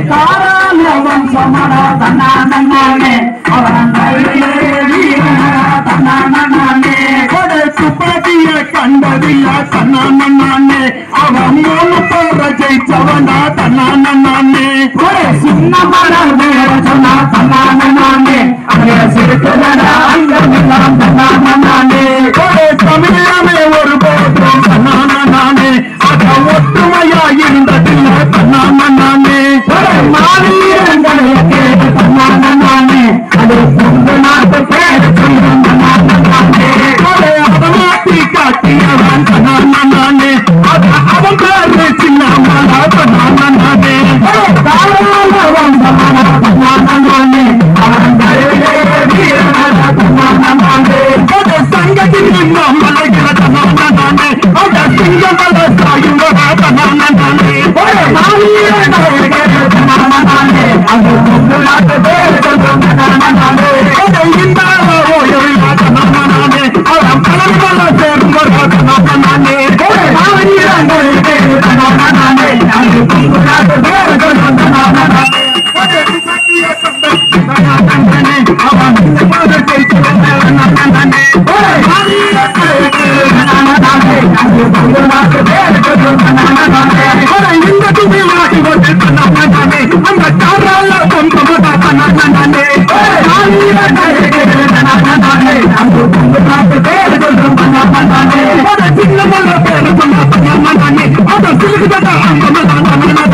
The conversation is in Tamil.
தாராள வம்சமடா தன்னானே அவன் தன்னானே துப்பாக்கிய கண்டதில்ல தன்னானே அவன் மூணு போற ஜெயிச்சவனா தன்னானே சின்ன மரம் சொன்னா தன்னானே அங்கே சிறுக்குதடா அங்கமெல்லாம் தன்னானே தமிழாமே ஒரு போதும் தன்னானே அத ஒற்றுமையா இருந்ததில்ல தன்னானே மாவீரங்களுக்கு தன்னானே அது சொந்த நாட்டு பேர் சொல்லும் தன்னானே மாற்றி காட்டியவன் தன்னானே அத அவன் பேரு சின்ன மரா தன்னானே தன்னானே அவன் சங்கத்தில் இன்னும் மலைகிற தன்னானே அத சிங்கமல சாயுவரா தன்னானே தன்னானே அது சொந்த நாட்டு பேர் சொல்லும் தன்னானே அவன் பலமல சேர்வரா தன்னானே சின்னமல்ல பேரு